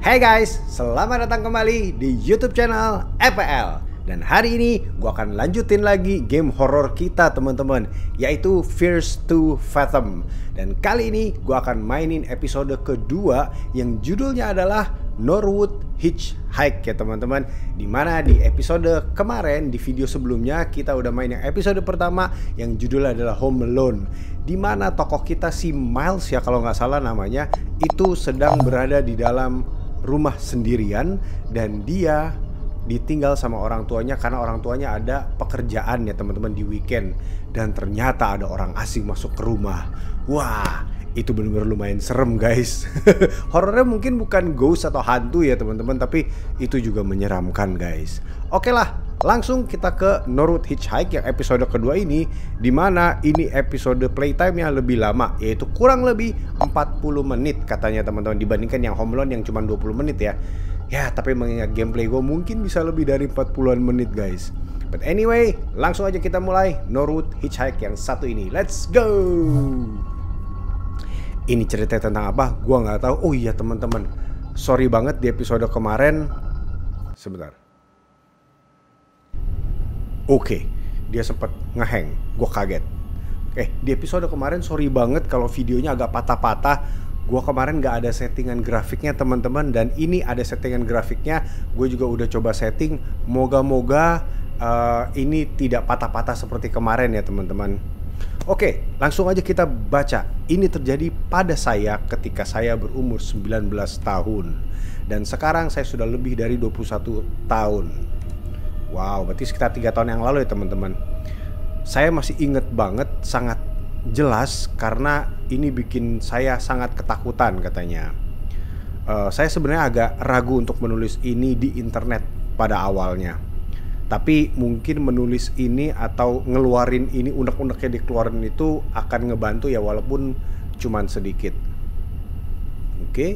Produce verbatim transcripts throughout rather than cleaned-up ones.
Hey guys, selamat datang kembali di YouTube channel F P L. Dan hari ini gue akan lanjutin lagi game horror kita teman-teman, yaitu Fears to Fathom. Dan kali ini gue akan mainin episode kedua yang judulnya adalah Norwood Hitchhike ya teman-teman. Dimana di episode kemarin, di video sebelumnya kita udah main yang episode pertama yang judulnya adalah Home Alone, dimana tokoh kita si Miles ya kalau nggak salah namanya, itu sedang berada di dalam rumah sendirian dan dia ditinggal sama orang tuanya karena orang tuanya ada pekerjaan ya teman-teman di weekend, dan ternyata ada orang asing masuk ke rumah. Wah, itu benar-benar lumayan serem guys. Horornya mungkin bukan ghost atau hantu ya teman-teman, tapi itu juga menyeramkan guys. Oke lah, langsung kita ke Norwood Hitchhike yang episode kedua ini, dimana ini episode playtime-nya lebih lama, yaitu kurang lebih empat puluh menit katanya teman-teman, dibandingkan yang Home Alone yang cuma dua puluh menit ya. Ya, tapi mengingat gameplay gue mungkin bisa lebih dari empat puluhan menit guys. But anyway, langsung aja kita mulai Norwood Hitchhike yang satu ini. Let's go. Ini cerita tentang apa? Gua nggak tahu. Oh iya teman-teman, sorry banget di episode kemarin. Sebentar. Oke, dia sempat ngehang. Gue kaget. Eh, di episode kemarin sorry banget kalau videonya agak patah-patah. Gue kemarin gak ada settingan grafiknya teman-teman, dan ini ada settingan grafiknya. Gue juga udah coba setting. Moga-moga uh, ini tidak patah-patah seperti kemarin ya teman-teman. Oke, langsung aja kita baca. Ini terjadi pada saya ketika saya berumur sembilan belas tahun, dan sekarang saya sudah lebih dari dua puluh satu tahun. Wow, berarti sekitar tiga tahun yang lalu ya teman-teman. Saya masih inget banget, sangat jelas, karena ini bikin saya sangat ketakutan katanya. uh, Saya sebenarnya agak ragu untuk menulis ini di internet pada awalnya, tapi mungkin menulis ini atau ngeluarin ini, unek-uneknya dikeluarin itu akan ngebantu ya, walaupun cuman sedikit. Oke okay.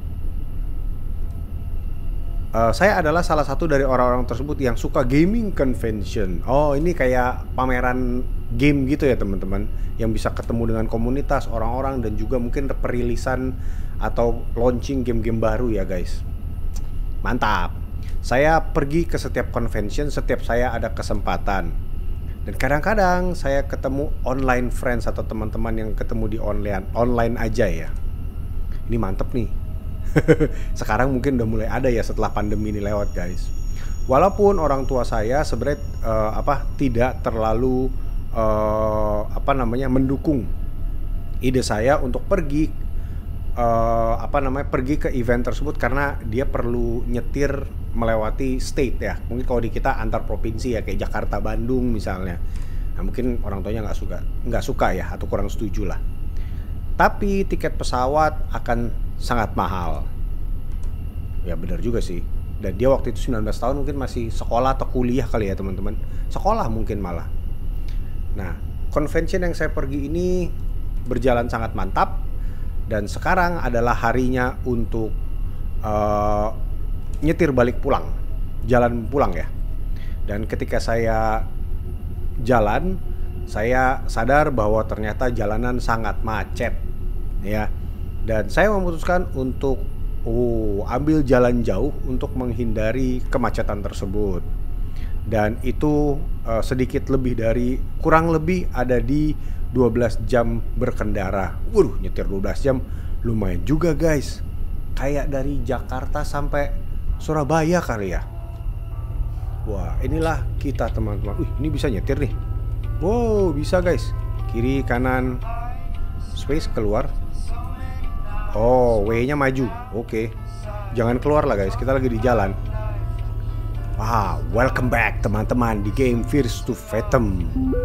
Uh, saya adalah salah satu dari orang-orang tersebut yang suka gaming convention. Oh, ini kayak pameran game gitu ya teman-teman, yang bisa ketemu dengan komunitas orang-orang dan juga mungkin perilisan atau launching game-game baru ya guys. Mantap. Saya pergi ke setiap convention setiap saya ada kesempatan. Dan kadang-kadang saya ketemu online friends atau teman-teman yang ketemu di online online aja ya. Ini mantep nih. Sekarang mungkin udah mulai ada ya setelah pandemi ini lewat guys. Walaupun orang tua saya sebenarnya uh, apa tidak terlalu uh, apa namanya mendukung ide saya untuk pergi uh, apa namanya pergi ke event tersebut, karena dia perlu nyetir melewati state ya. Mungkin kalau di kita antar provinsi ya, kayak Jakarta Bandung misalnya. Nah, mungkin orang tuanya nggak suka nggak suka ya, atau kurang setuju lah. Tapi tiket pesawat akan sangat mahal. Ya benar juga sih. Dan dia waktu itu sembilan belas tahun, mungkin masih sekolah atau kuliah kali ya teman-teman. Sekolah mungkin malah. Nah, convention yang saya pergi ini berjalan sangat mantap. Dan sekarang adalah harinya untuk uh, nyetir balik pulang, jalan pulang ya. Dan ketika saya jalan, saya sadar bahwa ternyata jalanan sangat macet ya. Dan saya memutuskan untuk oh, ambil jalan jauh untuk menghindari kemacetan tersebut. Dan itu uh, sedikit lebih dari, kurang lebih ada di dua belas jam berkendara. Waduh, nyetir dua belas jam lumayan juga guys. Kayak dari Jakarta sampai Surabaya kali ya. Wah, inilah kita teman-teman. Wih, ini bisa nyetir nih. Wow, bisa guys. Kiri, kanan, space, keluar. Oh, W-nya maju. Oke. Jangan keluar lah guys, kita lagi di jalan. Wow, welcome back teman-teman di game Fears to Fathom.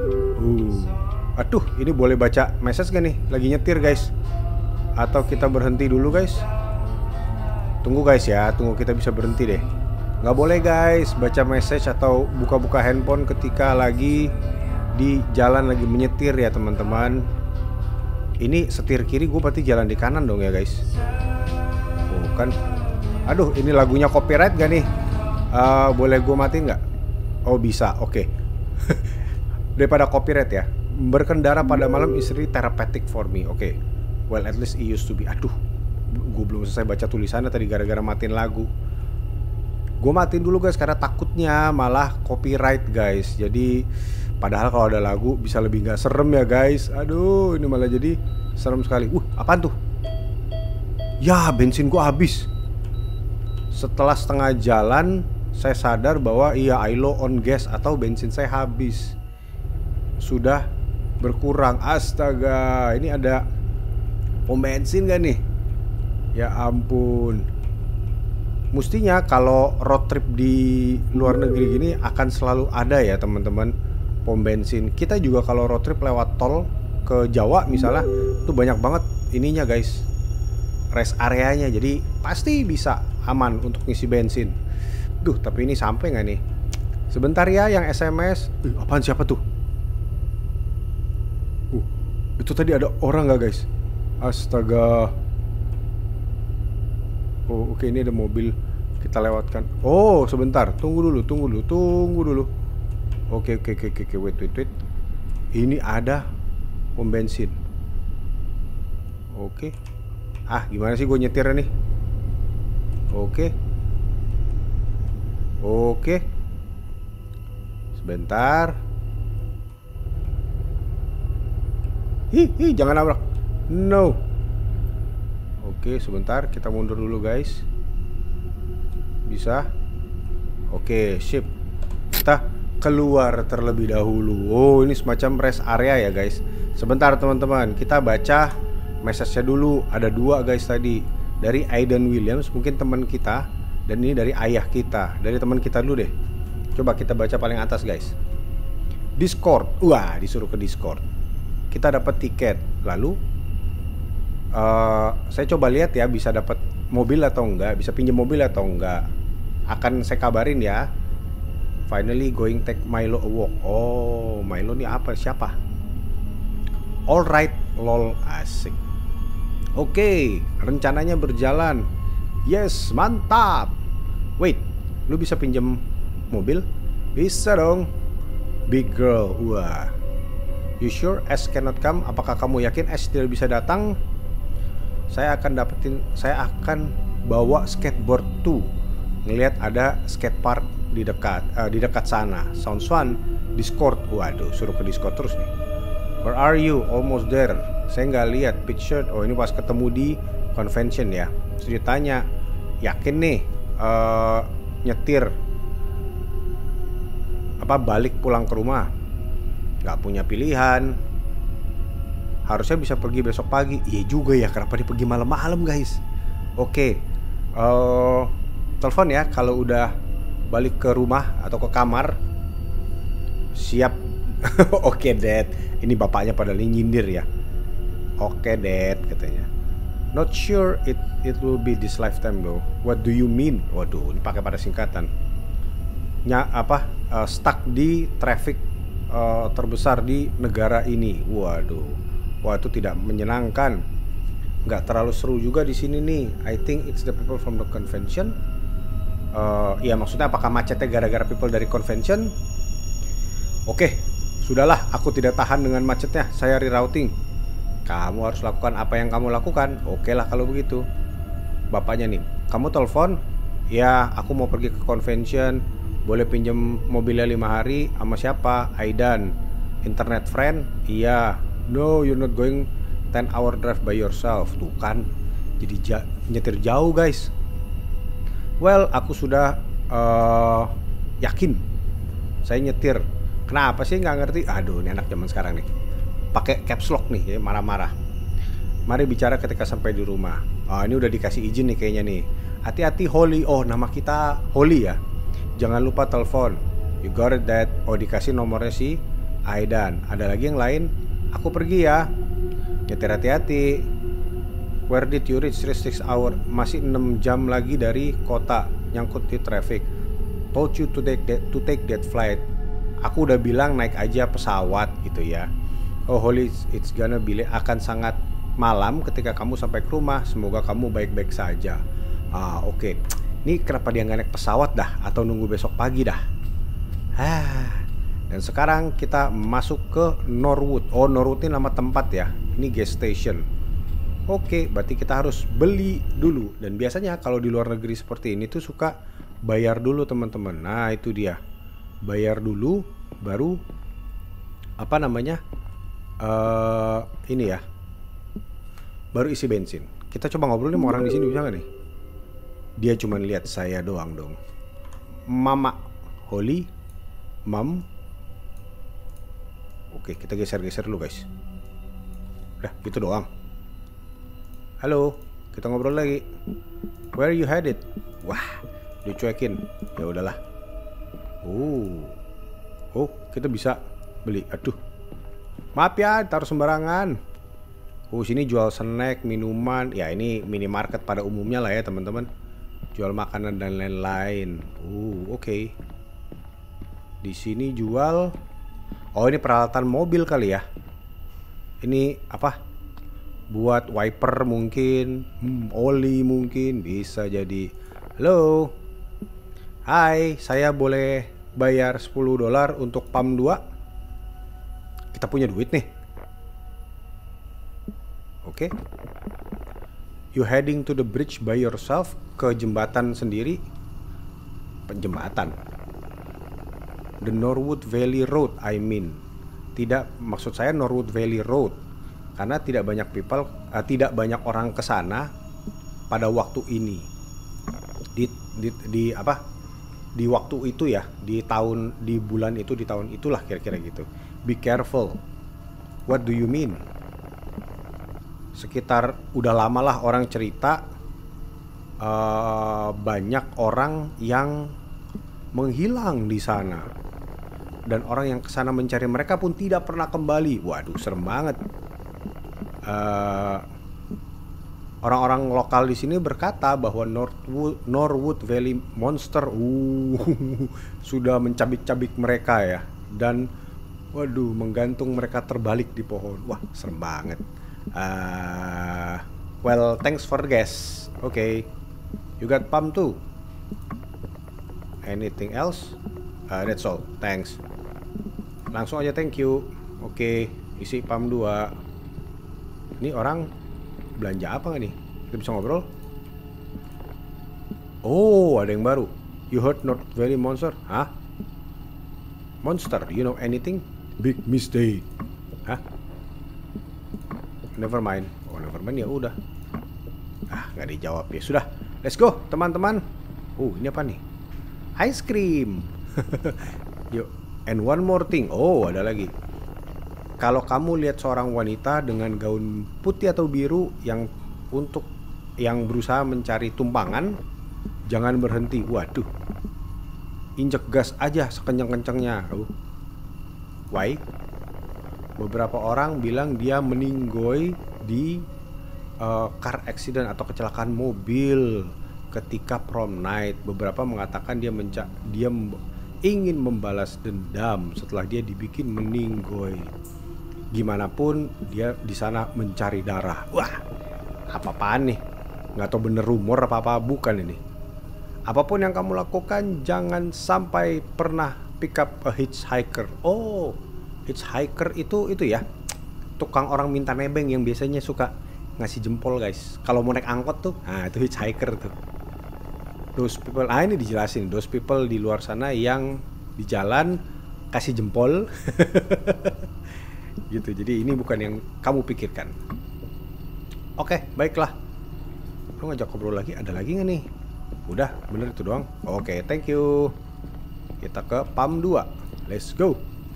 uh. Aduh, ini boleh baca message gak nih? Lagi nyetir guys. Atau kita berhenti dulu guys? Tunggu guys ya, tunggu kita bisa berhenti deh. Gak boleh guys baca message atau buka-buka handphone ketika lagi di jalan, lagi menyetir ya teman-teman. Ini setir kiri, gue berarti jalan di kanan dong ya guys. Bukan. Aduh, ini lagunya copyright gak nih? Uh, boleh gue matiin gak? Oh bisa, oke okay. Daripada copyright ya. Berkendara pada malam is really therapeutic for me. Oke okay. Well, at least it used to be. Aduh, gue belum selesai baca tulisannya tadi gara-gara matiin lagu. Gue matiin dulu guys karena takutnya malah copyright guys. Jadi padahal kalau ada lagu bisa lebih nggak serem ya guys. Aduh, ini malah jadi serem sekali. Uh, apaan tuh? Ya, bensin gue habis. Setelah setengah jalan saya sadar bahwa iya, I low on gas atau bensin saya habis. Sudah berkurang. Astaga, ini ada pom bensin gak nih? Ya ampun. Mestinya kalau road trip di luar negeri gini akan selalu ada ya teman-teman, pom bensin. Kita juga kalau road trip lewat tol ke Jawa misalnya, tuh banyak banget ininya guys, rest areanya. Jadi pasti bisa aman untuk ngisi bensin. Duh, tapi ini sampai nggak nih? Sebentar ya yang S M S. Ih, apaan, siapa tuh? Uh, itu tadi ada orang nggak guys? Astaga. Oh, oke, ini ada mobil kita lewatkan. Oh, sebentar. Tunggu dulu, tunggu dulu, tunggu dulu. Oke, oke, oke, oke, wait, wait, wait. Ini ada pom bensin. Oke. Ah, gimana sih gue nyetirnya nih? Oke. Oke. Sebentar. Hi, hi, jangan nabrak. No. Oke, sebentar, kita mundur dulu guys. Bisa. Oke, sip. Kita keluar terlebih dahulu. Oh, ini semacam rest area ya guys. Sebentar teman-teman, kita baca message-nya dulu. Ada dua guys tadi. Dari Aidan Williams, mungkin teman kita. Dan ini dari ayah kita. Dari teman kita dulu deh. Coba kita baca paling atas guys. Discord. Wah, disuruh ke Discord. Kita dapat tiket. Lalu uh, saya coba lihat ya, bisa dapat mobil atau enggak, bisa pinjam mobil atau enggak. Akan saya kabarin ya. Finally going take Milo a walk. Oh, Milo nih apa? Siapa? Alright, lol, asik. Oke, okay, rencananya berjalan. Yes, mantap. Wait, lu bisa pinjam mobil? Bisa dong. Big girl, wah. You sure S cannot come? Apakah kamu yakin S tidak bisa datang? Saya akan dapetin, saya akan bawa skateboard tuh. Ngelihat ada skatepark di dekat, uh, di dekat sana. Sounds fun. Discord, waduh, suruh ke Discord terus nih. Where are you? Almost there. Saya nggak lihat picture. Oh, ini pas ketemu di convention ya. Terus ditanya, yakin nih uh, nyetir apa balik pulang ke rumah? Nggak punya pilihan. Harusnya bisa pergi besok pagi. Iya juga ya, kenapa dia pergi malam-malam guys? Oke, uh, telepon ya kalau udah balik ke rumah atau ke kamar. Siap. Oke, Dad. Ini bapaknya pada nyindir ya. Oke, Dad, katanya. Not sure it it will be this lifetime though. What do you mean? Waduh, ini pakai pada singkatan. Nya apa? Uh, stuck di traffic uh, terbesar di negara ini. Waduh. Wah, itu tidak menyenangkan. Nggak terlalu seru juga di sini nih. I think it's the people from the convention. Uh, ya maksudnya apakah macetnya gara-gara people dari convention? Oke, sudahlah, aku tidak tahan dengan macetnya. Saya rerouting. Kamu harus lakukan apa yang kamu lakukan. Oke lah kalau begitu. Bapaknya nih, kamu telepon. Ya, aku mau pergi ke convention. Boleh pinjam mobilnya lima hari. Sama siapa? Aidan. Internet friend? Iya. No, you're not going ten hour drive by yourself. Tuh kan, jadi ja- nyetir jauh guys. Well, aku sudah uh, yakin saya nyetir. Kenapa sih nggak ngerti? Aduh, ini anak zaman sekarang nih. Pakai caps lock nih, ya, marah-marah. Mari bicara ketika sampai di rumah. Oh, ini udah dikasih izin nih kayaknya nih. Hati-hati Holly. Oh, nama kita Holly ya. Jangan lupa telepon. You got it, Dad. Oh, dikasih nomornya si Aidan. Ada lagi yang lain? Aku pergi ya. Nyetir hati-hati. Where did you reach? six hour. Masih enam jam lagi dari kota. Nyangkut di traffic. Told you to take that, to take that flight. Aku udah bilang naik aja pesawat gitu ya. Oh Holly, it's gonna be akan sangat malam ketika kamu sampai ke rumah. Semoga kamu baik-baik saja. Ah oke okay. Ini kenapa dia nggak naik pesawat dah? Atau nunggu besok pagi dah? Ah. Dan sekarang kita masuk ke Norwood. Oh, Norwood ini nama tempat ya. Ini gas station. Oke, berarti kita harus beli dulu. Dan biasanya kalau di luar negeri seperti ini tuh suka bayar dulu teman-teman. Nah itu dia, bayar dulu baru apa namanya uh, ini ya, baru isi bensin. Kita coba ngobrol nih sama orang di sini, bisa nggak nih? Dia cuma lihat saya doang dong. Mama Holly, Mam. Oke, kita geser-geser dulu guys. Udah gitu doang. Halo, kita ngobrol lagi. Where you headed? Wah, dicuekin. Ya udahlah. Oh, oh, kita bisa beli. Aduh, maaf ya, taruh sembarangan. Oh, sini jual snack, minuman. Ya ini minimarket pada umumnya lah ya teman-teman. Jual makanan dan lain-lain. Oh, oke. Okay. Di sini jual. Oh, ini peralatan mobil kali ya. Ini apa? Buat wiper mungkin, hmm, oli mungkin, bisa jadi. Halo, hai, saya boleh bayar sepuluh dolar untuk pam dua? Kita punya duit nih. Oke okay. You heading to the bridge by yourself? Ke jembatan sendiri? Penjembatan The Norwood Valley Road, I mean. Tidak, maksud saya Norwood Valley Road. Karena tidak banyak people, uh, tidak banyak orang ke sana pada waktu ini. Di, di, di apa? Di waktu itu ya, di tahun, di bulan itu, di tahun itulah kira-kira gitu. Be careful. What do you mean? Sekitar udah lama lah orang cerita uh, banyak orang yang menghilang di sana. Dan orang yang ke sana mencari mereka pun tidak pernah kembali. Waduh, serem banget. Uh, orang-orang lokal di sini berkata bahwa Norwood, Norwood Valley Monster uh, sudah mencabik-cabik mereka ya, dan waduh menggantung mereka terbalik di pohon. Wah serem banget. Uh, well, thanks for the guess. Okay, you got pump too. Anything else? Uh, that's all. Thanks. Langsung aja thank you. Oke, okay, isi pump dua. Ini orang belanja apa nggak nih? Kita bisa ngobrol. Oh, ada yang baru. You heard North Valley Monster? Hah? Monster, you know anything? Big mistake. Hah? Never mind. Oh, never mind ya udah. Ah, nggak dijawab ya. Sudah, let's go teman-teman. Oh, ini apa nih? Ice cream. Yuk. And one more thing. Oh, ada lagi. Kalau kamu lihat seorang wanita dengan gaun putih atau biru yang untuk yang berusaha mencari tumpangan, jangan berhenti. Waduh, injek gas aja sekencang-kencangnya. Uh. Why? Beberapa orang bilang dia meninggoy di uh, car accident atau kecelakaan mobil ketika prom night. Beberapa mengatakan dia menca dia ingin membalas dendam setelah dia dibikin meninggoy. Gimana pun dia di sana mencari darah. Wah, apa-apaan nih? Nggak tahu bener rumor apa-apa bukan ini. Apapun yang kamu lakukan, jangan sampai pernah pick up a hitchhiker. Oh, hitchhiker itu itu ya, tukang orang minta nebeng yang biasanya suka ngasih jempol guys. Kalau mau naik angkot tuh, nah itu hitchhiker tuh. Those people, ah ini dijelasin. Those people di luar sana yang di jalan kasih jempol. Gitu, jadi ini bukan yang kamu pikirkan. Oke, baiklah. Lu ngajak ngobrol lagi, ada lagi nggak nih? Udah, bener itu doang. Oke, thank you. Kita ke pam dua. Let's go.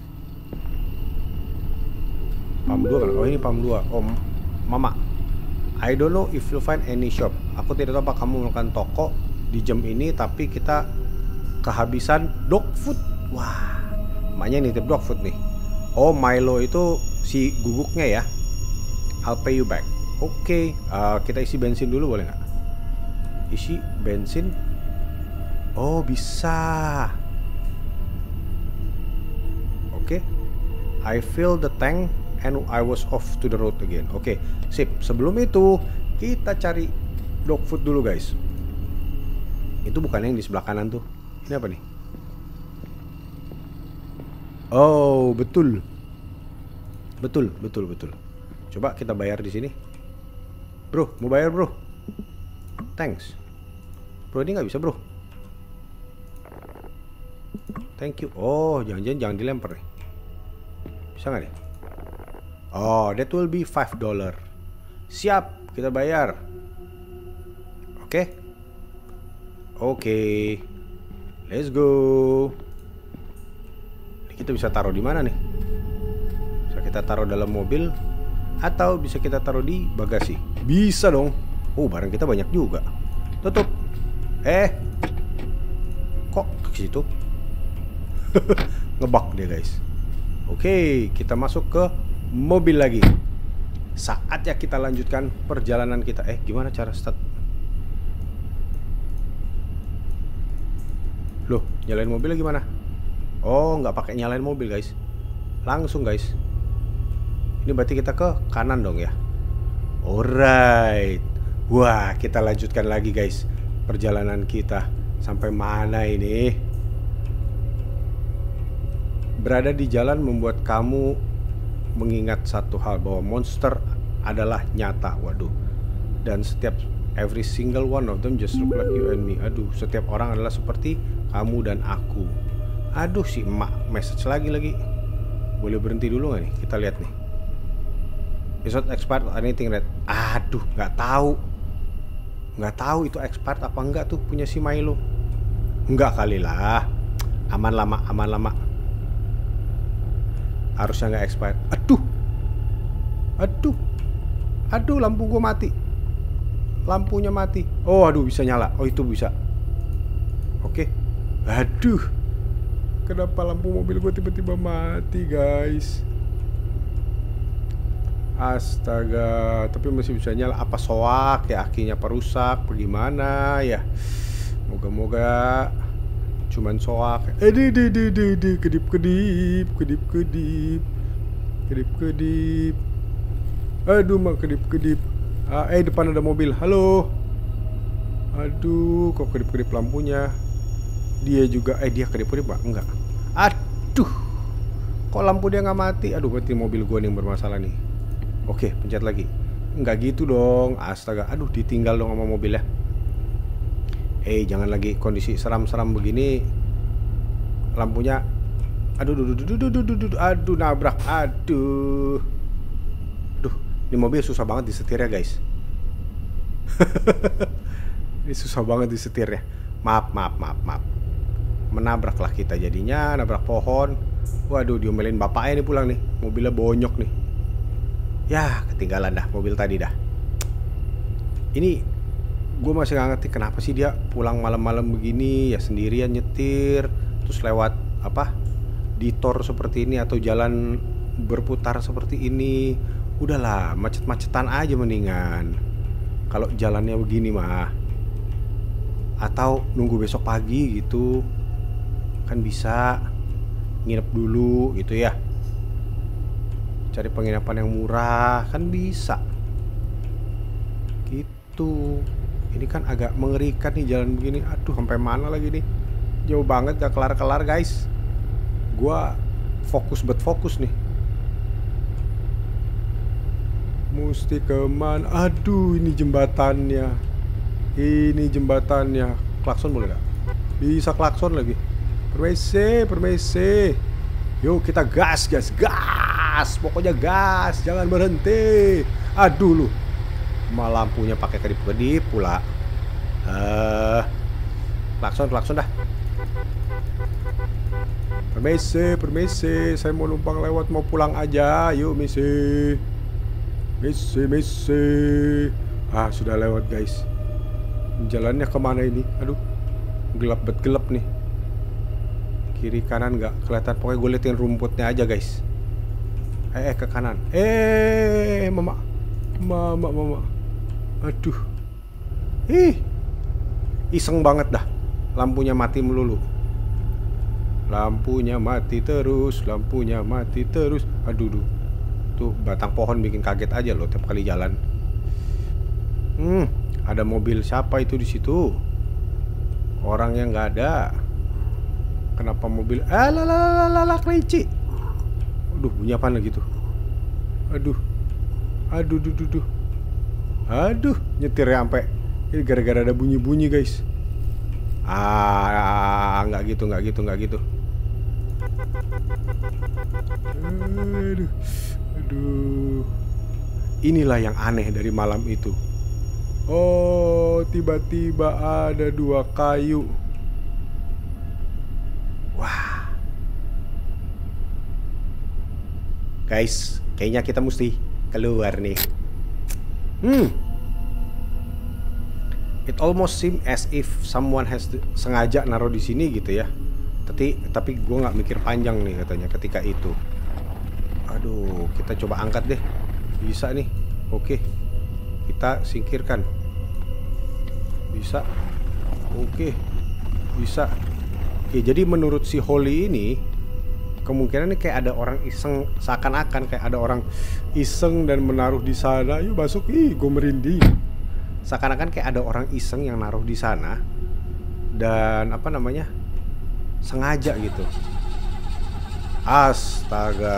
Pam dua kan? Oh ini pam dua. Oh, Mama, I don't know if you find any shop. Aku tidak tahu apa kamu melakukan toko di jam ini, tapi kita kehabisan dog food. Wah, emaknya nitip dog food nih. Oh, Milo itu si guguknya ya. I'll pay you back. Oke, okay. uh, kita isi bensin dulu boleh nggak? Isi bensin. Oh, bisa. Oke. Okay. I fill the tank and I was off to the road again. Oke, okay. Sip. Sebelum itu kita cari dog food dulu guys. Itu bukan yang di sebelah kanan tuh. Ini apa nih? Oh, betul. Betul, betul, betul. Coba kita bayar di sini. Bro, mau bayar bro? Thanks. Bro, ini nggak bisa bro. Thank you. Oh, jangan-jangan jangan dilempar nih. Bisa nggak nih? Oh, that will be five dollar. Siap, kita bayar. Oke. Okay. Oke. Okay. Let's go. Ini kita bisa taruh di mana nih? Bisa kita taruh dalam mobil atau bisa kita taruh di bagasi? Bisa dong. Oh, barang kita banyak juga. Tutup. Eh. Kok ke situ? Ngebug dia guys. Oke, kita masuk ke mobil lagi. Saatnya kita lanjutkan perjalanan kita. Eh, gimana cara start? Loh, nyalain mobil gimana? Oh, nggak pakai nyalain mobil guys. Langsung guys. Ini berarti kita ke kanan dong ya. Alright. Wah, kita lanjutkan lagi guys perjalanan kita. Sampai mana ini? Berada di jalan membuat kamu mengingat satu hal, bahwa monster adalah nyata. Waduh. Dan setiap every single one of them just look like you and me. Aduh, setiap orang adalah seperti kamu dan aku. Aduh, si emak message lagi lagi. Boleh berhenti dulu gak nih? Kita lihat nih. Is not expired or anything red. Aduh, nggak tahu. Nggak tahu itu expired apa enggak tuh punya si Milo. Enggak kali lah. Aman lama, aman lama. Harusnya nggak expired. Aduh. Aduh. Aduh, lampu gua mati. Lampunya mati. Oh, aduh, bisa nyala. Oh, itu bisa. Oke. Aduh. Kenapa lampu mobil gua tiba-tiba mati, guys? Astaga, tapi masih bisa nyala. Apa soak ya, akinya apa rusak, bagaimana ya? Moga-moga cuman soak. Eh, di di di di di kedip kedip, kedip kedip, kedip kedip. Aduh, mah kedip kedip. Ah, eh depan ada mobil. Halo. Aduh, kok kedip kedip lampunya. Dia juga, eh dia kedip kedip pak? Enggak. Aduh, kok lampu dia nggak mati? Aduh, berarti mobil gua nih yang bermasalah nih. Oke, pencet lagi. Enggak gitu dong. Astaga, aduh ditinggal dong sama mobilnya. Eh, jangan lagi kondisi seram-seram begini. Lampunya. Aduh, aduh, aduh, aduh, aduh, aduh, aduh, aduh, nabrak. Aduh. Duh, ini mobil susah banget disetir ya guys. Ini susah banget disetirnya. Maaf, maaf, maaf, maaf. Menabraklah kita jadinya, nabrak pohon. Waduh, diomelin bapaknya nih pulang nih. Mobilnya bonyok nih. Ya, ketinggalan dah mobil tadi dah. Ini gue masih gak ngerti kenapa sih dia pulang malam-malam begini, ya sendirian nyetir, terus lewat apa di tor seperti ini atau jalan berputar seperti ini. Udahlah, macet-macetan aja mendingan kalau jalannya begini mah. Atau nunggu besok pagi gitu, kan bisa nginep dulu gitu ya. Cari penginapan yang murah kan bisa. Gitu. Ini kan agak mengerikan nih jalan begini. Aduh, sampai mana lagi nih? Jauh banget, gak kelar-kelar guys. Gua fokus bet fokus nih. Mesti kemana? Aduh, ini jembatannya. Ini jembatannya. Klakson boleh gak? Bisa klakson lagi. Permisi, permisi. Yuk kita gas, gas, gas. Pokoknya gas, jangan berhenti. Aduh lu. Malah lampunya pakai kedip-kedip pula. Eh, uh, klakson, klakson dah. Permisi, permisi. Saya mau numpang lewat, mau pulang aja. Yuk, misi. Misi, misi. Ah, sudah lewat guys. Jalannya kemana ini? Aduh, gelap bet gelap nih. Kiri kanan nggak kelihatan. Pokoknya gue liatin rumputnya aja guys. Eh, eh ke kanan. Eh, mama, mama, mama. Aduh, ih, iseng banget dah. Lampunya mati melulu. Lampunya mati terus, lampunya mati terus. Aduh, duh. Tuh batang pohon bikin kaget aja loh tiap kali jalan. Hmm, ada mobil siapa itu di situ? Orangnya nggak ada. Kenapa mobil? Ah, lah, lah, lah, lah, lah, kelinci. Aduh, bunyi apa lagi tuh? Aduh, aduh, duh, duh, duh. Aduh, nyetirnya sampai ini gara-gara ada bunyi-bunyi guys. Ah, nggak gitu, nggak gitu, nggak gitu. Aduh, aduh. Inilah yang aneh dari malam itu. Oh, tiba-tiba ada dua kayu. Wah. Guys, kayaknya kita mesti keluar nih. Hmm. It almost seem as if someone has sengaja naruh di sini gitu ya. Tapi tapi gue nggak mikir panjang nih katanya ketika itu. Aduh, kita coba angkat deh. Bisa nih. Oke. Kita singkirkan. Bisa. Oke. Bisa. Oke, jadi menurut si Holly ini kemungkinan nih kayak ada orang iseng, seakan-akan kayak ada orang iseng dan menaruh di sana. Yuk masuk. Ih, gue merinding. Seakan-akan kayak ada orang iseng yang naruh di sana dan apa namanya? Sengaja gitu. Astaga.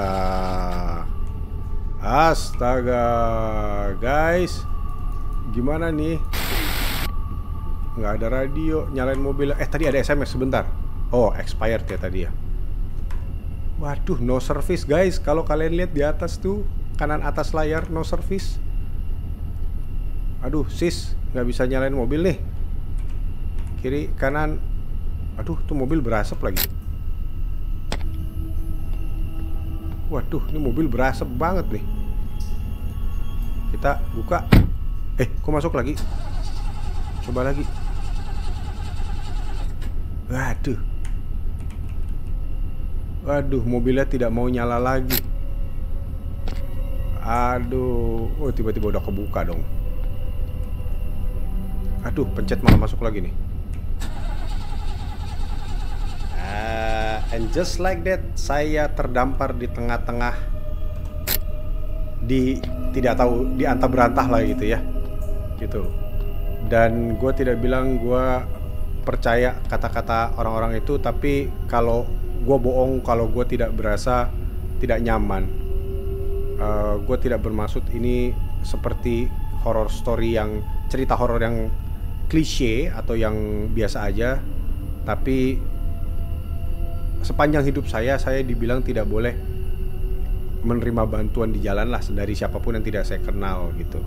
Astaga. Guys, gimana nih? Nggak ada radio, nyalain mobil. Eh, tadi ada S M S sebentar. Oh, expired ya tadi ya. Waduh, no service guys. Kalau kalian lihat di atas tuh, kanan atas layar, no service. Aduh, sis, nggak bisa nyalain mobil nih. Kiri, kanan. Aduh, tuh mobil berasap lagi. Waduh, ini mobil berasap banget nih. Kita buka. Eh, kok masuk lagi? Coba lagi. Waduh. Waduh, mobilnya tidak mau nyala lagi. Aduh. Oh, tiba-tiba udah kebuka dong. Aduh, pencet malah masuk lagi nih. Uh, and just like that, saya terdampar di tengah-tengah, di tidak tahu di antah berantah lah gitu ya, gitu. Dan gue tidak bilang gue percaya kata-kata orang-orang itu, tapi kalau gue bohong kalau gue tidak berasa tidak nyaman. Uh, gue tidak bermaksud ini seperti horror story yang cerita horor yang klise atau yang biasa aja, tapi sepanjang hidup saya, saya dibilang tidak boleh menerima bantuan di jalan lah dari siapapun yang tidak saya kenal gitu.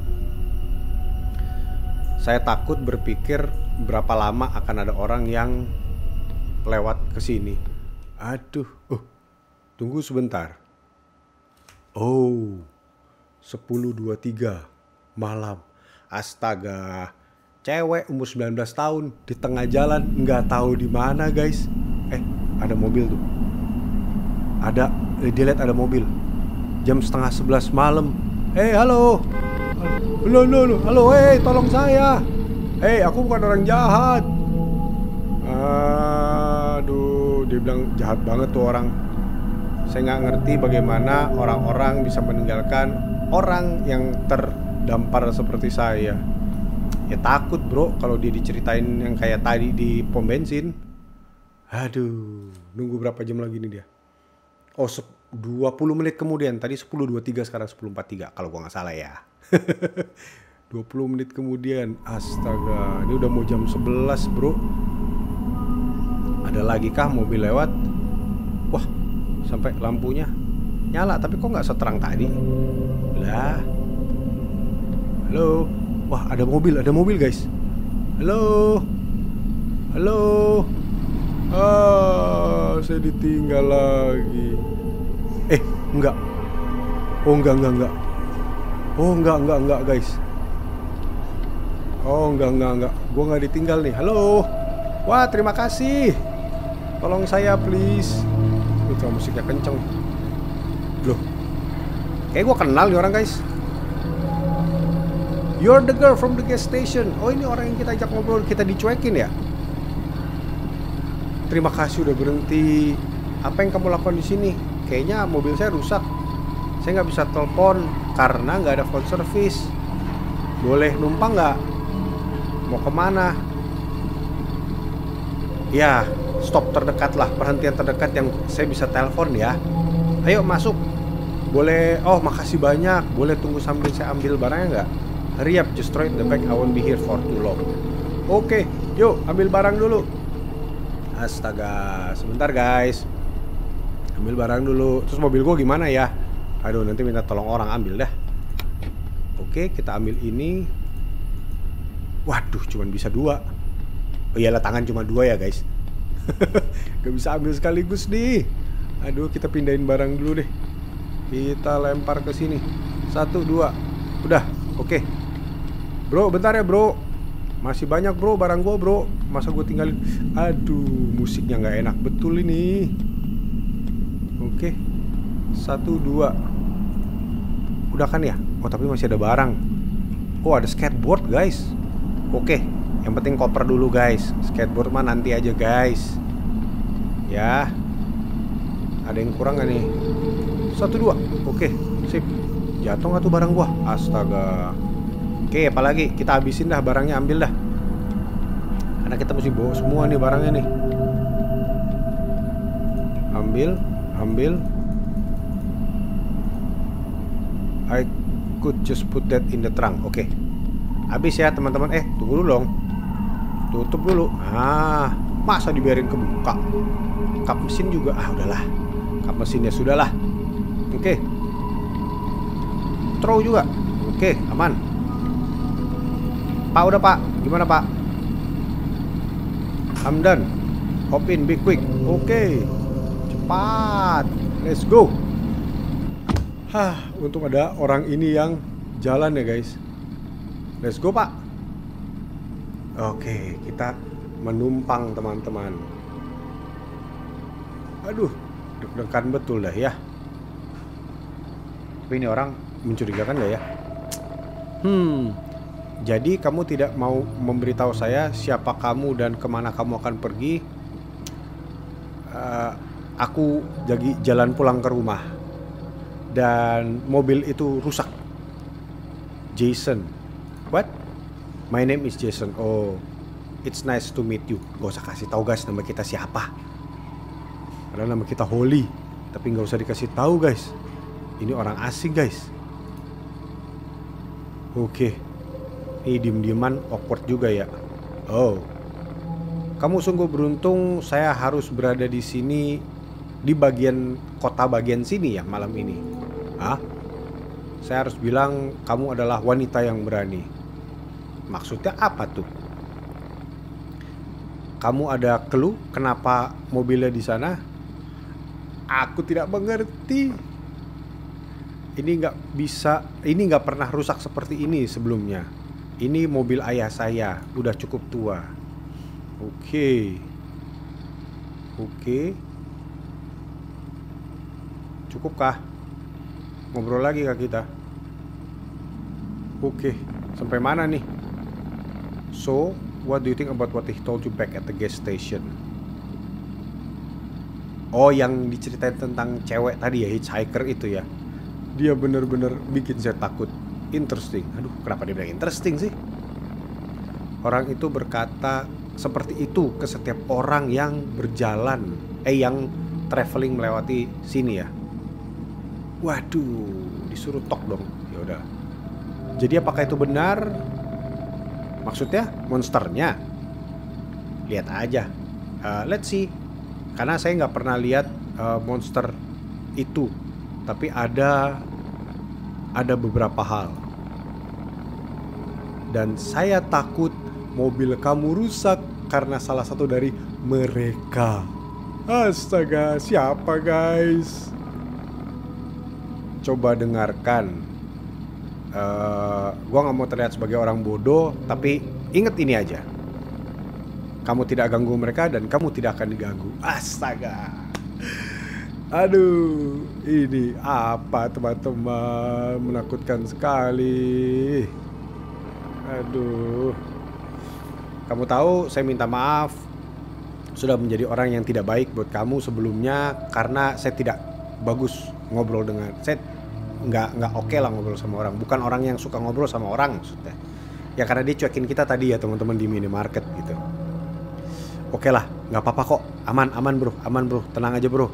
Saya takut berpikir berapa lama akan ada orang yang lewat ke sini. Aduh, oh, tunggu sebentar. Oh, sepuluh dua puluh tiga malam. Astaga, cewek umur sembilan belas tahun di tengah jalan, nggak tahu di mana guys. Eh, ada mobil tuh. Ada, eh, dia lihat ada mobil. Jam setengah sebelas malam. Eh, halo. Halo, halo, halo, halo, eh, tolong saya. Eh, aku bukan orang jahat. Aduh, dia bilang jahat banget tuh orang. Saya nggak ngerti bagaimana orang-orang bisa meninggalkan orang yang terdampar seperti saya. Ya takut bro kalau dia diceritain yang kayak tadi di pom bensin. Aduh, nunggu berapa jam lagi nih dia? Oh, dua puluh menit kemudian. Tadi sepuluh dua puluh tiga, sekarang sepuluh empat puluh tiga kalau gua nggak salah ya. dua puluh menit kemudian. Astaga, ini udah mau jam sebelas bro. Ada lagi kah mobil lewat? Wah, sampai lampunya nyala, tapi kok nggak seterang tadi? Lah. Halo. Wah, ada mobil, ada mobil guys. Halo. Halo. Ah, saya ditinggal lagi. Eh, enggak. Oh, enggak, enggak, enggak. Oh, enggak, enggak, enggak guys. Oh, enggak, enggak, enggak. Gua nggak ditinggal nih. Halo. Wah, terima kasih. Tolong saya please. Itu musiknya kenceng. Loh. Kayak gua kenal nih orang guys. You're the girl from the gas station. Oh, ini orang yang kita ajak ngobrol, kita dicuekin ya? Terima kasih udah berhenti. Apa yang kamu lakukan di sini? Kayaknya mobil saya rusak. Saya nggak bisa telepon karena nggak ada phone service. Boleh numpang nggak? Mau kemana? Ya, stop terdekat lah, perhentian terdekat yang saya bisa telepon ya. Ayo masuk. Boleh. Oh, makasih banyak. Boleh tunggu sambil saya ambil barangnya nggak? Hurry up, just throw it in the bag. I won't be here for too long. Oke, yuk ambil barang dulu. Astaga, sebentar guys. Ambil barang dulu. Terus mobil gua gimana ya? Aduh, nanti minta tolong orang ambil dah. Oke, kita ambil ini. Waduh, cuman bisa dua. Oh iyalah, tangan cuma dua ya guys. Gak bisa ambil sekaligus nih. Aduh, kita pindahin barang dulu deh. Kita lempar ke sini. Satu, dua. Udah, oke. Bro, bentar ya bro. Masih banyak bro barang gua bro. Masa gua tinggalin. Aduh, musiknya gak enak betul ini. Oke. Satu, dua. Udah kan ya? Oh tapi masih ada barang. Oh ada skateboard guys. Oke, yang penting koper dulu guys. Skateboard mah nanti aja guys. Ya. Ada yang kurang gak nih? Satu, dua. Oke, sip. Jatuh gak tuh barang gua? Astaga. Oke, apalagi kita habisin dah barangnya, ambil dah. Karena kita mesti bawa semua nih barangnya nih. Ambil, ambil. I could just put that in the trunk. Oke, habis ya teman-teman. Eh, tunggu dulu dong. Tutup dulu. Ah, masa dibiarin kebuka? Kap mesin juga. Ah, udahlah. Kap mesinnya sudahlah. Oke. Throw juga. Oke, aman. Pak, udah pak. Gimana pak? I'm done. Hop in, be quick. Oke. Cepat. Let's go. Hah, untung ada orang ini yang jalan ya guys. Let's go pak. Oke, kita menumpang teman-teman. Aduh, deg-degan betul dah ya. Tapi ini orang mencurigakan gak ya? Hmm, jadi kamu tidak mau memberitahu saya siapa kamu dan kemana kamu akan pergi. uh, Aku jadi jalan pulang ke rumah dan mobil itu rusak. Jason. What? My name is Jason. Oh, it's nice to meet you. Gak usah kasih tahu guys nama kita siapa. Padahal nama kita Holly, tapi gak usah dikasih tahu guys. Ini orang asing guys. Oke. Ini diem-dieman awkward juga ya. Oh, kamu sungguh beruntung. Saya harus berada di sini, di bagian kota bagian sini ya malam ini. Hah? Saya harus bilang kamu adalah wanita yang berani. Maksudnya apa tuh? Kamu ada clue kenapa mobilnya di sana? Aku tidak mengerti. Ini nggak bisa, ini nggak pernah rusak seperti ini sebelumnya. Ini mobil ayah saya, udah cukup tua. Oke, oke. Cukupkah? Ngobrol lagi kah kita? Oke, sampai mana nih? So, what do you think about what he told you back at the gas station? Oh, yang diceritain tentang cewek tadi ya, hitchhiker itu ya. Dia bener-bener bikin saya takut. Interesting. Aduh, kenapa dia bilang interesting sih? Orang itu berkata seperti itu ke setiap orang yang berjalan, eh yang traveling melewati sini ya. Waduh, disuruh tok dong. Ya udah. Jadi apakah itu benar? Maksudnya monsternya? Lihat aja. Uh, let's see. Karena saya nggak pernah lihat uh, monster itu, tapi ada ada beberapa hal. Dan saya takut mobil kamu rusak karena salah satu dari mereka. Astaga, siapa guys? Coba dengarkan. uh, Gua gak mau terlihat sebagai orang bodoh, tapi inget ini aja. Kamu tidak ganggu mereka dan kamu tidak akan diganggu. Astaga. Aduh, ini apa teman-teman? Menakutkan sekali. Aduh. Kamu tahu saya minta maaf sudah menjadi orang yang tidak baik buat kamu sebelumnya, karena saya tidak bagus ngobrol dengan, saya nggak nggak oke lah ngobrol sama orang. Bukan orang yang suka ngobrol sama orang maksudnya. Ya karena dia cuekin kita tadi ya teman-teman di minimarket gitu. Oke lah, nggak apa-apa kok, aman aman bro, aman bro, tenang aja bro.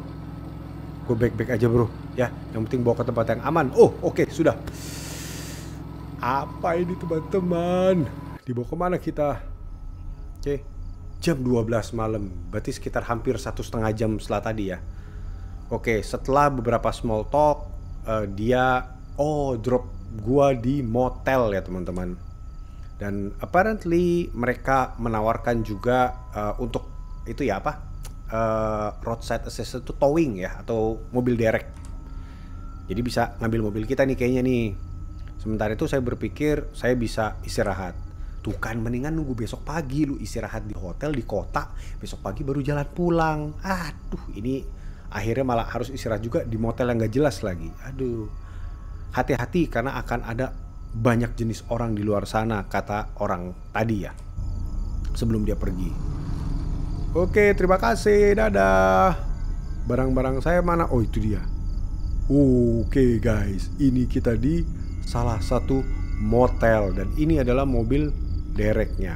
Gue baik-baik aja bro, ya. Yang penting bawa ke tempat yang aman. Oh oke, sudah. Apa ini teman-teman? Dibawa kemana kita? Oke, jam dua belas malam. Berarti sekitar hampir satu setengah jam setelah tadi ya. Oke, setelah beberapa small talk, uh, dia oh drop gua di motel ya teman-teman. Dan apparently mereka menawarkan juga uh, untuk itu ya apa? Uh, roadside assistance to towing ya, atau mobil derek. Jadi bisa ngambil mobil kita nih kayaknya nih. Sementara itu saya berpikir saya bisa istirahat. Tuh kan, mendingan nunggu besok pagi lu istirahat di hotel di kota, besok pagi baru jalan pulang. Aduh, ini akhirnya malah harus istirahat juga di motel yang gak jelas lagi. Aduh, hati-hati karena akan ada banyak jenis orang di luar sana, kata orang tadi ya, sebelum dia pergi. Oke, terima kasih, dadah. Barang-barang saya mana? Oh, itu dia. Oke guys, ini kita di salah satu motel dan ini adalah mobil dereknya.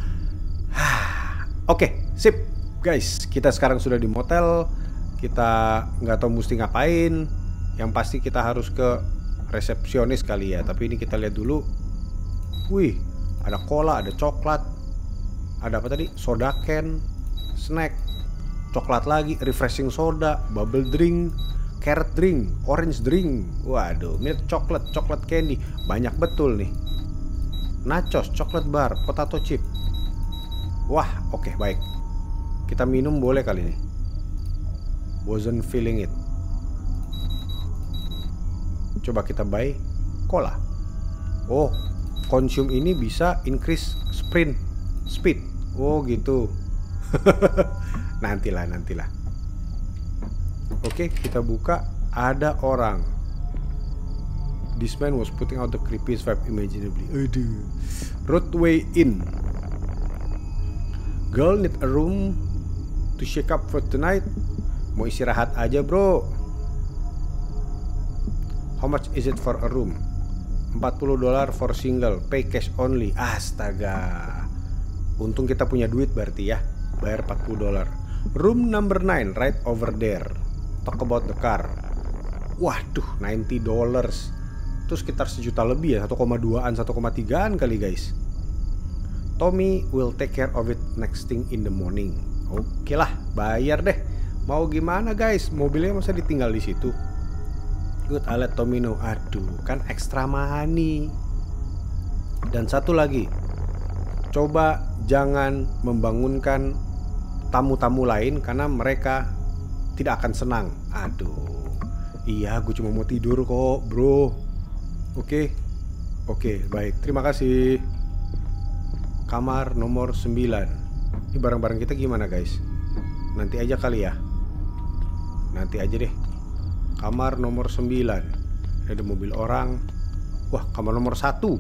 Oke, sip guys, kita sekarang sudah di motel. Kita nggak tahu mesti ngapain. Yang pasti kita harus ke resepsionis kali ya. Tapi ini kita lihat dulu. Wih, ada cola, ada coklat, ada apa tadi? Soda can, snack, coklat lagi, refreshing soda, bubble drink, carrot drink, orange drink, waduh, milk chocolate, chocolate candy, banyak betul nih. Nachos, chocolate bar, potato chip. Wah, oke okay, baik. Kita minum boleh kali ini. Wasn't feeling it. Coba kita buy cola. Oh, consume ini bisa increase sprint speed. Oh gitu. Nantilah, nantilah. Oke, kita buka. Ada orang. This man was putting out the creepiest vibe imaginably. Aduh. Roadway in. Girl need a room to shake up for tonight. Mau istirahat aja bro. How much is it for a room? empat puluh dolar for single. Pay cash only. Astaga. Untung kita punya duit berarti ya. Bayar empat puluh dolar. Room number nine right over there. Talk about the car. Waduh, sembilan puluh dollars. Itu sekitar sejuta lebih ya, satu koma dua-an, satu koma tiga-an kali guys. Tommy will take care of it next thing in the morning. Oke lah, bayar deh. Mau gimana guys? Mobilnya masa ditinggal di situ? Good, I let Tommy know. Aduh, kan extra money. Dan satu lagi, coba jangan membangunkan tamu-tamu lain karena mereka tidak akan senang. Aduh, iya, gue cuma mau tidur kok, bro. Oke, oke, baik. Terima kasih. Kamar nomor sembilan. Ini barang-barang kita gimana, guys? Nanti aja kali ya. Nanti aja deh. Kamar nomor sembilan. Ada mobil orang. Wah, kamar nomor satu.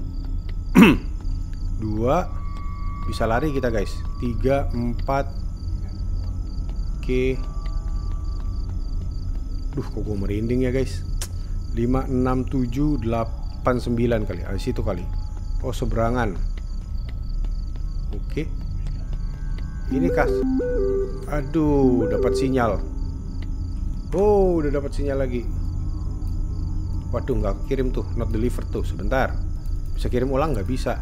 Dua. Bisa lari kita, guys. Tiga, empat. Oke. Duh, kok gue merinding ya guys. Lima, enam, tujuh, delapan, sembilan kali. Ah, situ kali. Oh, seberangan. Oke. Ini kas. Aduh, dapat sinyal. Oh, udah dapat sinyal lagi. Waduh, nggak kirim tuh. Not delivered tuh. Sebentar. Bisa kirim ulang nggak bisa.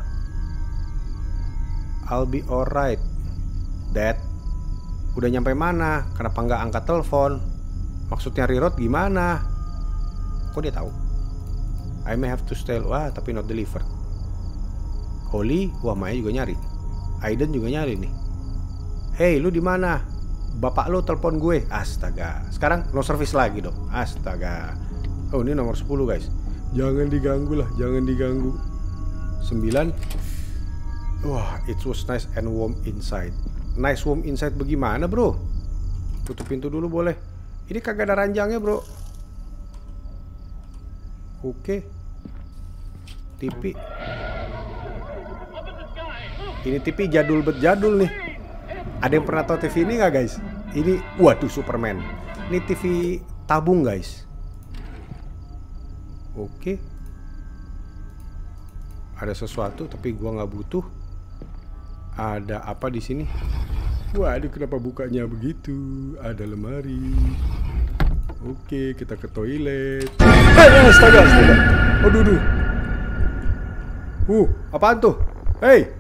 I'll be alright. Dad. Udah nyampe mana? Kenapa nggak angkat telepon? Maksudnya reroute gimana? Kok dia tahu? I may have to stay. Wah, tapi not delivered. Holly, wah Maya juga nyari. Aiden juga nyari nih. Hey, lu di mana? Bapak lu telepon gue. Astaga. Sekarang no service lagi dong. Astaga. Oh, ini nomor sepuluh guys. Jangan diganggu lah, jangan diganggu. Sembilan. Wah, it was nice and warm inside. Nice warm inside bagaimana bro? Tutup pintu dulu boleh. Ini kagak ada ranjangnya bro. Oke. T V. Ini T V jadul bet jadul nih. Ada yang pernah tahu T V ini nggak guys? Ini waduh Superman. Ini T V tabung guys. Oke. Ada sesuatu tapi gua nggak butuh. Ada apa di sini? Waduh, kenapa bukanya begitu? Ada lemari. Oke, kita ke toilet. Eh, astaga, astaga. Aduh, aduh. Uh, apaan tuh? Hey,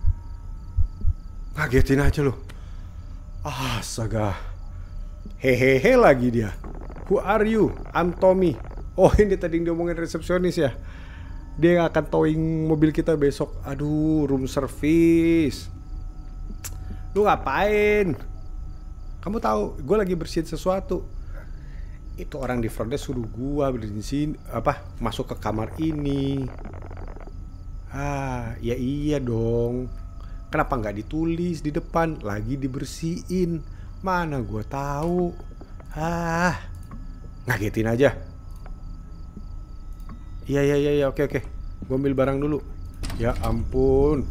ngagetin aja lo. Astaga. Hehehe lagi dia. Who are you? I'm Tommy. Oh, ini tadi yang diomongin resepsionis ya. Dia yang akan towing mobil kita besok. Aduh, room service. Lu ngapain? Kamu tahu, gue lagi bersihin sesuatu. Itu orang di front desk suruh gue bersihin apa? Masuk ke kamar ini. Ah, ya iya dong. Kenapa nggak ditulis di depan? Lagi dibersihin. Mana gue tahu. Ah, ngagetin aja. Iya iya iya, iya. Oke oke. Gue ambil barang dulu. Ya ampun.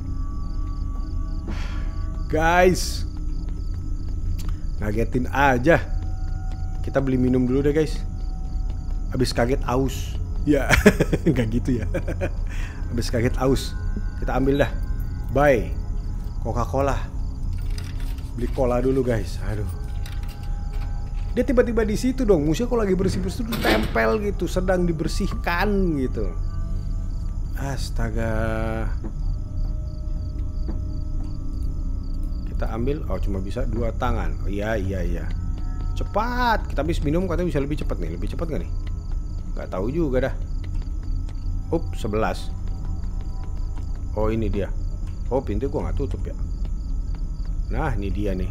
Guys, ngagetin aja. Kita beli minum dulu deh guys. Abis kaget aus. Ya, nggak gitu ya. Abis kaget aus, kita ambil dah. Bye, Coca-Cola. Beli cola dulu guys. Aduh. Dia tiba-tiba di situ dong. Musuhnya kalau lagi bersih-bersih tuh tempel gitu, sedang dibersihkan gitu. Astaga. Kita ambil. Oh, cuma bisa dua tangan. Oh iya iya iya. Cepat. Kita habis minum katanya bisa lebih cepat nih. Lebih cepat gak nih? Gak tahu juga dah. Up, sebelas. Oh, ini dia. Oh, pintu gua nggak tutup ya. Nah, ini dia nih.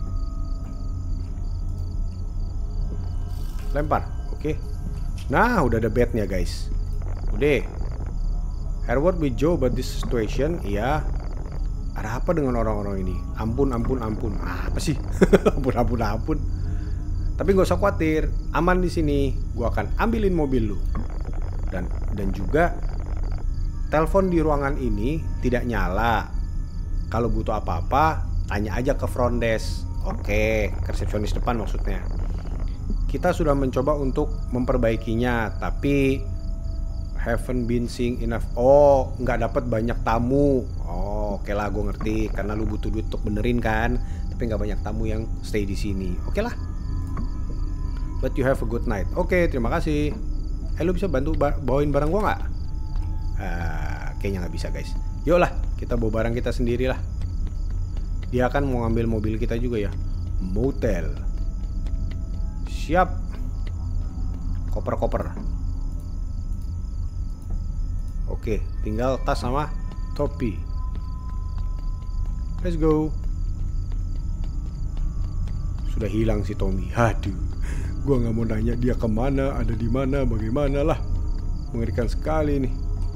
Lempar. Oke. Nah, udah ada bednya guys. Udah. Had word with Joe about this situation. Iya. Ada apa dengan orang-orang ini? Ampun, ampun, ampun. Apa sih? Ampun, ampun, ampun. Tapi gak usah khawatir, aman di sini. Gua akan ambilin mobil lu. Dan dan juga telepon di ruangan ini tidak nyala. Kalau butuh apa-apa, tanya aja ke front desk. Oke, ke resepsionis depan maksudnya. Kita sudah mencoba untuk memperbaikinya, tapi haven't been seeing enough. Oh, nggak dapat banyak tamu. Oh, oke lah, gue ngerti. Karena lu butuh duit untuk benerin kan. Tapi nggak banyak tamu yang stay di sini. Oke lah. But you have a good night. Oke, terima kasih. Eh, lu bisa bantu ba bawain barang gua nggak? Uh, kayaknya nggak bisa guys. Yuk lah, kita bawa barang kita sendiri lah. Dia akan mau ngambil mobil kita juga ya. Motel. Siap. Koper-koper. Oke, tinggal tas sama topi. Let's go. Sudah hilang si Tommy. Aduh. Gua nggak mau nanya dia kemana, ada di mana, bagaimana lah. Mengerikan sekali nih.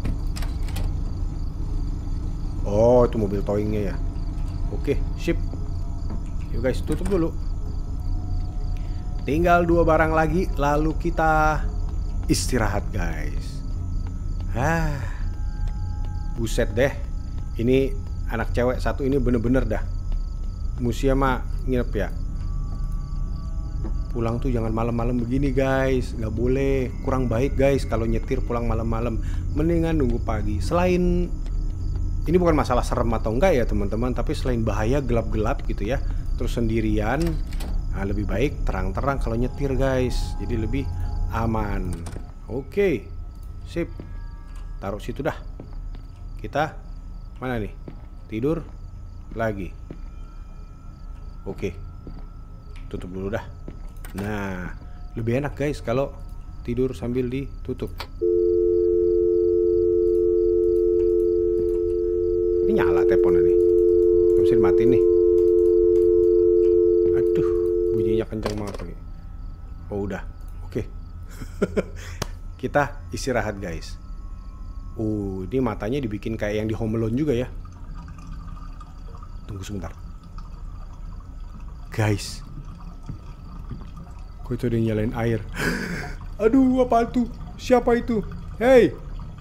Oh, itu mobil towingnya ya. Oke, sip. Yuk guys, tutup dulu. Tinggal dua barang lagi, lalu kita istirahat guys. Ah, buset deh. Ini anak cewek satu ini bener-bener dah. Musia mah nginep ya. Pulang tuh jangan malam-malam begini guys. Nggak boleh, kurang baik guys kalau nyetir pulang malam-malam. Mendingan nunggu pagi. Selain ini bukan masalah serem atau enggak ya teman-teman, tapi selain bahaya gelap-gelap gitu ya, terus sendirian, nah lebih baik terang-terang kalau nyetir guys. Jadi lebih aman. Oke, sip. Taruh situ dah. Kita mana nih? Tidur lagi. Oke, tutup dulu dah. Nah, lebih enak guys kalau tidur sambil ditutup. Ini nyala teleponnya nih. Gak bisa dimatiin nih. Aduh, bunyinya kencang banget nih. Oh udah, oke. Kita istirahat guys. Uh, ini matanya dibikin kayak yang di Home Alone juga ya. Tunggu sebentar. Guys, kok itu ada yang nyalain air? Aduh, apa itu? Siapa itu? Hey!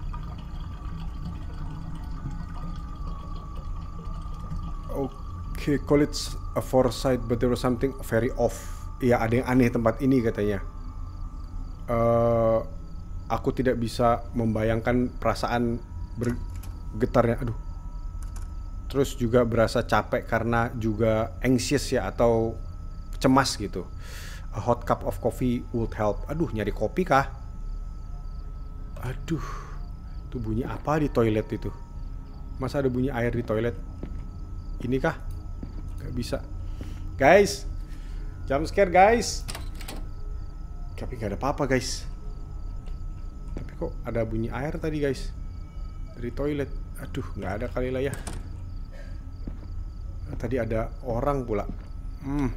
Oke, okay, call it a foresight, but there was something very off. Ya, ada yang aneh tempat ini katanya. Uh, aku tidak bisa membayangkan perasaan bergetarnya. Aduh. Terus juga berasa capek karena juga anxious ya, atau cemas gitu. A hot cup of coffee would help. Aduh, nyari kopi kah? Aduh, Tuh bunyi apa di toilet itu? Masa ada bunyi air di toilet? Ini kah? Gak bisa. Guys, jump scare guys. Tapi gak ada apa-apa guys. Tapi kok ada bunyi air tadi guys dari toilet. Aduh, gak ada kali lah ya. Tadi ada orang pula. Hmm.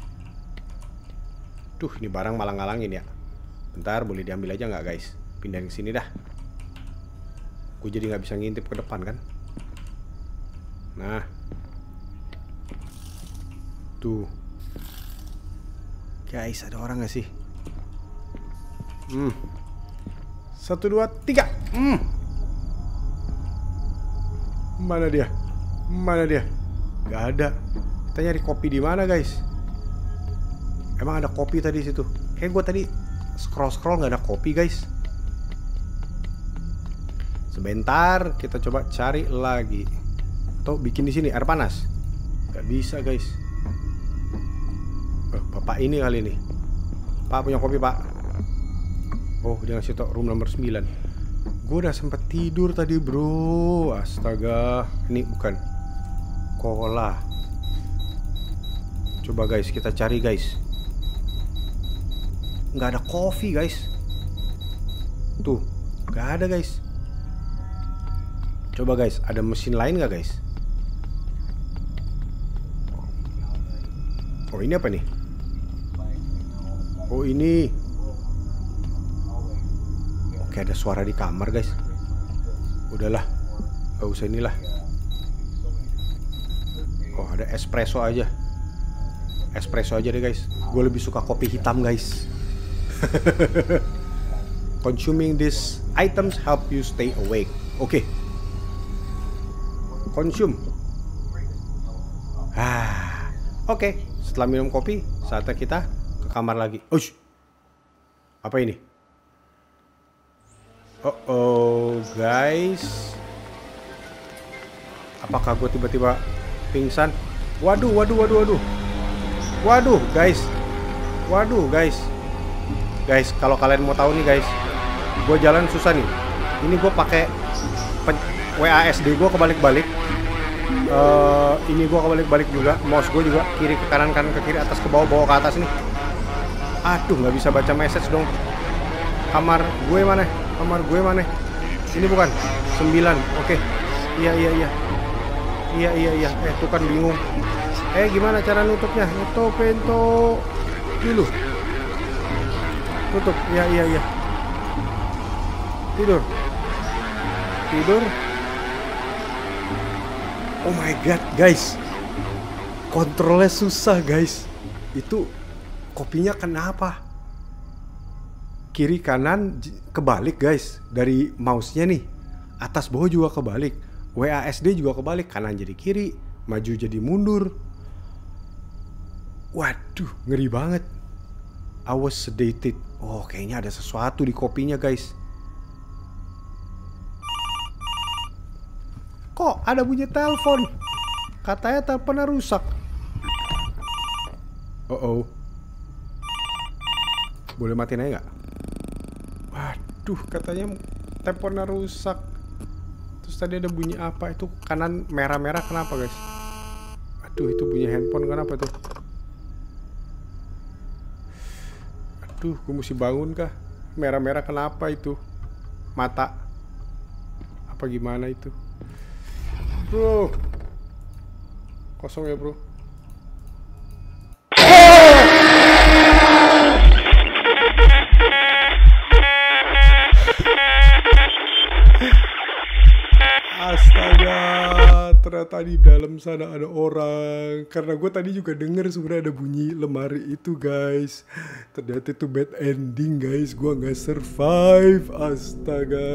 Duh, ini barang malah ngalangin ya. Bentar, boleh diambil aja nggak guys? Pindahin ke sini dah. Gue jadi nggak bisa ngintip ke depan kan? Nah, tuh, guys, ada orang nggak sih? Hmm, satu dua tiga. Hmm, mana dia? Mana dia? Nggak ada. Kita nyari kopi di mana guys? Emang ada kopi tadi situ? Kayak gue tadi scroll scroll nggak ada kopi guys. Sebentar, kita coba cari lagi. Atau bikin di sini air panas? Gak bisa guys. Oh, bapak ini kali ini. Pak punya kopi pak. Oh dia ngasih tau room nomor sembilan. Gue udah sempet tidur tadi bro. Astaga. Ini bukan cola. Coba guys kita cari guys. Gak ada kopi guys. Tuh gak ada guys. Coba guys, ada mesin lain gak guys? Oh ini apa nih? Oh ini. Oke ada suara di kamar guys. Udahlah, gak usah inilah. Oh ada espresso aja. Espresso aja deh guys. Gue lebih suka kopi hitam guys. Consuming these items help you stay awake. Oke. Okay. Consume. Ah, oke. Okay. Setelah minum kopi, saatnya kita ke kamar lagi. Ush. Apa ini? Oh, oh guys. Apakah gue tiba-tiba pingsan? Waduh, waduh, waduh, waduh. Waduh, guys. Waduh, guys. Guys, kalau kalian mau tahu nih guys, gue jalan susah nih. Ini gue pakai W A S D gue kebalik-balik. Uh, ini gue kebalik-balik juga. Mouse gue juga kiri ke kanan, kanan ke kiri, atas ke bawah, bawah ke atas nih. Aduh, nggak bisa baca message dong. Kamar gue mana? Kamar gue mana? Ini bukan sembilan. Oke. Okay. Iya iya iya. Iya iya iya. Eh tuh kan bingung. Eh gimana cara nutupnya? Nutup pintu dulu. Tutup. Iya iya iya. Tidur. Tidur. Oh my god guys, kontrolnya susah guys. Itu kopinya kenapa? Kiri kanan kebalik guys. Dari mouse-nya nih, atas bawah juga kebalik. W A S D juga kebalik. Kanan jadi kiri, maju jadi mundur. Waduh, ngeri banget. I was sedated. Oh kayaknya ada sesuatu di kopinya guys. Kok ada bunyi telepon? Katanya teleponnya rusak. Oh oh. Boleh matiin aja nggak? Waduh, katanya teleponnya rusak. Terus tadi ada bunyi apa? Itu kanan merah-merah kenapa guys? Aduh, itu bunyi handphone kenapa tuh? Aduh, gue mesti bangun kah? Merah-merah kenapa itu? Mata? Apa gimana itu? Bro, kosong ya bro. Astaga, ternyata di dalam sana ada orang. Karena gue tadi juga denger sebenarnya ada bunyi lemari itu guys. Ternyata itu bad ending guys. Gue nggak survive. Astaga.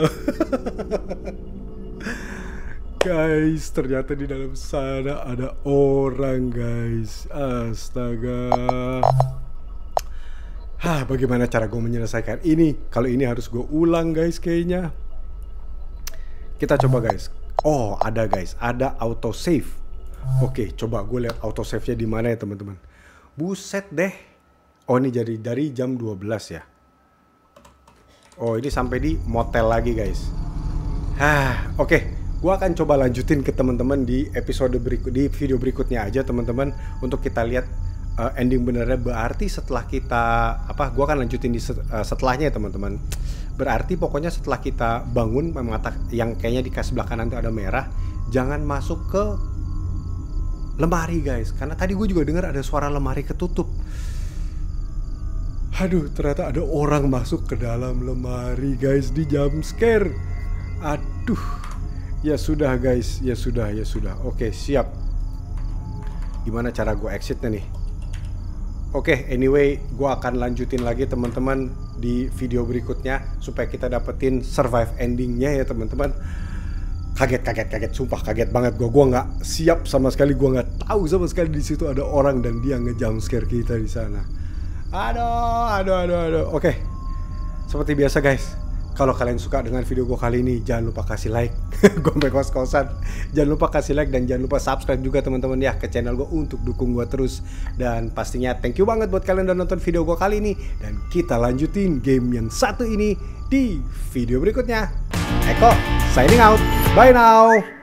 Guys, ternyata di dalam sana ada orang guys. Astaga. Hah, bagaimana cara gue menyelesaikan ini? Kalau ini harus gue ulang guys kayaknya. Kita coba guys. Oh ada guys, ada autosave. Oke, coba gue lihat autosave-nya di mana ya teman-teman. Buset deh. Oh ini jadi dari jam dua belas ya. Oh ini sampai di motel lagi guys. Ah, oke. Okay. Gua akan coba lanjutin ke teman-teman di episode berikut, di video berikutnya aja teman-teman, untuk kita lihat uh, ending benernya. Berarti setelah kita apa? Gua akan lanjutin di uh, setelahnya ya teman-teman. Berarti pokoknya setelah kita bangun mata yang kayaknya di kas sebelah kanan itu ada merah, jangan masuk ke lemari guys, karena tadi gue juga dengar ada suara lemari ketutup. Aduh, ternyata ada orang masuk ke dalam lemari guys, di jump scare. Aduh. Ya sudah guys, ya sudah, ya sudah. Oke, siap. Gimana cara gue exitnya nih? Oke, anyway, gue akan lanjutin lagi teman-teman di video berikutnya supaya kita dapetin survive endingnya ya teman-teman. Kaget, kaget, kaget, sumpah kaget banget gue. Gue nggak siap sama sekali, gue nggak tahu sama sekali di situ ada orang dan dia nge-jump scare kita di sana. Aduh, aduh, aduh, aduh. Oke, seperti biasa guys. Kalau kalian suka dengan video gue kali ini, jangan lupa kasih like. Gue sampai kos-kosan. Jangan lupa kasih like dan jangan lupa subscribe juga teman-teman ya ke channel gue untuk dukung gue terus. Dan pastinya thank you banget buat kalian udah nonton video gue kali ini. Dan kita lanjutin game yang satu ini di video berikutnya. Eko, signing out. Bye now.